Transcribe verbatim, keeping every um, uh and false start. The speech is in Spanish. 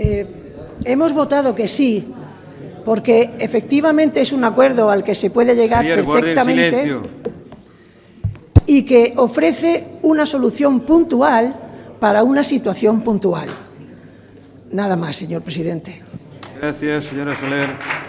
Eh, hemos votado que sí, porque efectivamente es un acuerdo al que se puede llegar Javier, perfectamente y que ofrece una solución puntual para una situación puntual. Nada más, señor presidente. Gracias, señora Soler.